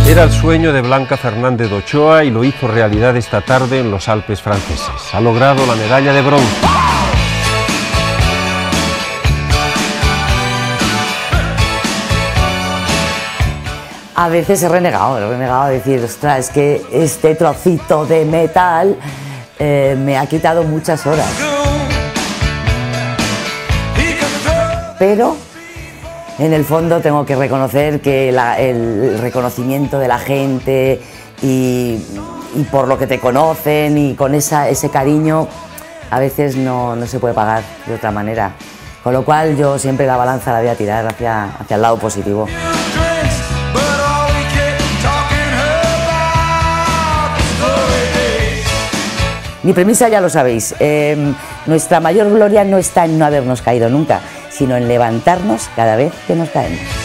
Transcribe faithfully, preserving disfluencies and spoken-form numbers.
Era el sueño de Blanca Fernández de Ochoa y lo hizo realidad esta tarde en los Alpes franceses. Ha logrado la medalla de bronce. A veces he renegado, he renegado a decir, ostras, es que este trocito de metal eh, me ha quitado muchas horas. Pero en el fondo tengo que reconocer que la, el reconocimiento de la gente y, y por lo que te conocen y con esa, ese cariño a veces no, no se puede pagar de otra manera. Con lo cual yo siempre la balanza la voy a tirar hacia, hacia el lado positivo. Mi premisa ya lo sabéis, eh, nuestra mayor gloria no está en no habernos caído nunca, sino en levantarnos cada vez que nos caemos.